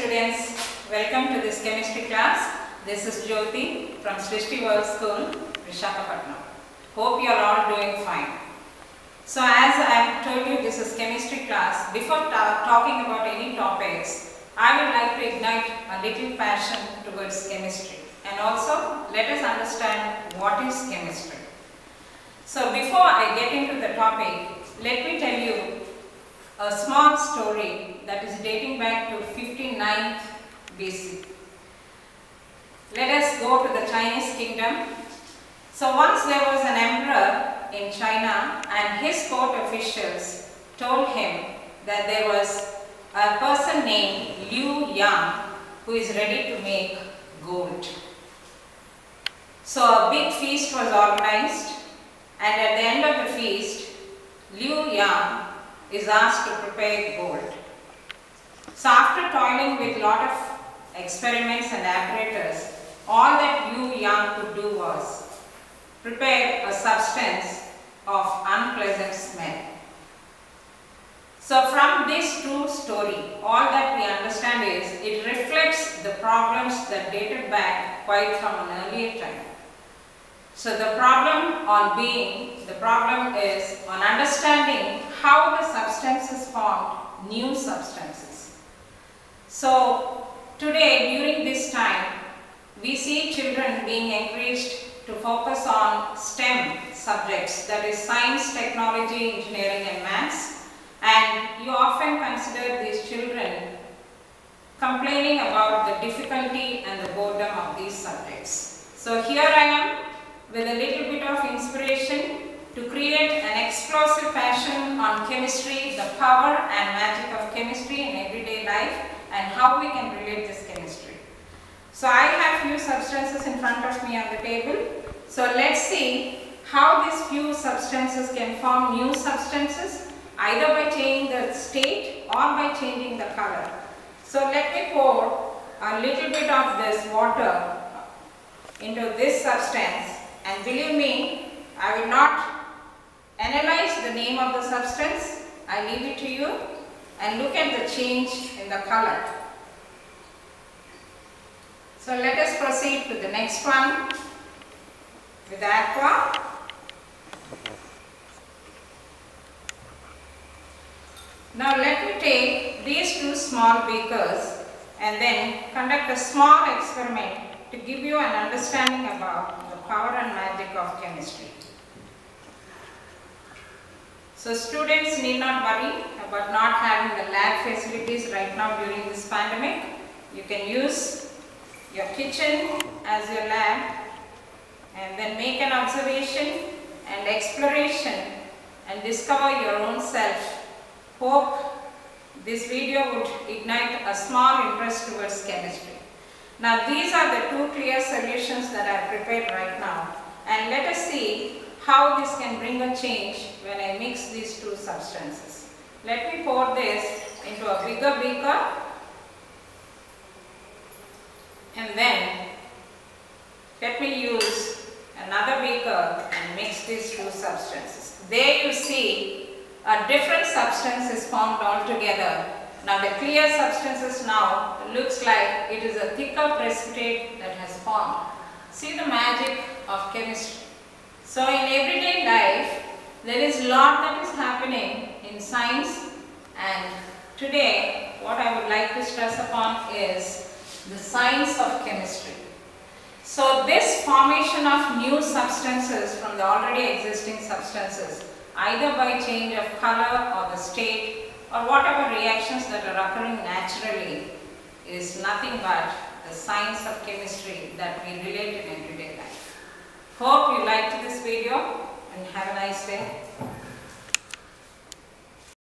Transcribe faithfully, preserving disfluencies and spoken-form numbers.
students, welcome to this chemistry class. This is Jyoti from Srishti World School, Visakhapatnam. Hope you are all doing fine. So as I have told you, this is chemistry class. Before ta talking about any topics, I would like to ignite a little passion towards chemistry, and also let us understand what is chemistry. So before I get into the topic, let me tell you a small story that is dating back to fifty-ninth B C. Let us go to the Chinese kingdom. So once there was an emperor in China, and his court officials told him that there was a person named Liu Yang who is ready to make gold. So a big feast was organized, and at the end of the feast, Liu Yang is asked to prepare gold. So after toiling with lot of experiments and apparatus, all that Liu Yang could do was prepare a substance of unpleasant smell. So from this true story, all that we understand is it reflects the problems that dated back quite from an earlier time. So the problem on being, the problem is on understanding how the substances formed new substances. So today, during this time, we see children being encouraged to focus on STEM subjects, that is science, technology, engineering and maths, and you often consider these children complaining about the difficulty and the boredom of these subjects. So here I am with a little bit of inspiration to create an explosive passion on chemistry, the power and magic of chemistry in everyday life, and how we can relate this chemistry. So I have few substances in front of me on the table. So let's see how these few substances can form new substances, either by changing the state or by changing the color. So let me pour a little bit of this water into this substance, and believe me, I will not analyze the name of the substance. I leave it to you, and look at the change in the color. So let us proceed to the next one with the aqua. Now let me take these two small beakers and then conduct a small experiment to give you an understanding about the power and magic of chemistry. So students need not worry about not having the lab facilities right now during this pandemic. You can use your kitchen as your lab and then make an observation and exploration and discover your own self. Hope this video would ignite a small interest towards chemistry. Now these are the two clear solutions that I have prepared right now, and let us see how this can bring a change when I mix these two substances. Let me pour this into a bigger beaker, and then let me use another beaker and mix these two substances. There you see a different substance is formed altogether. Now the clear substances now looks like it is a thicker precipitate that has formed. See the magic of chemistry. So in everyday life, there is a lot that is happening in science, and today what I would like to stress upon is the science of chemistry. So this formation of new substances from the already existing substances, either by change of color or the state or whatever reactions that are occurring naturally, is nothing but the science of chemistry that we relate in everyday life. Hope you liked this video and have a nice day.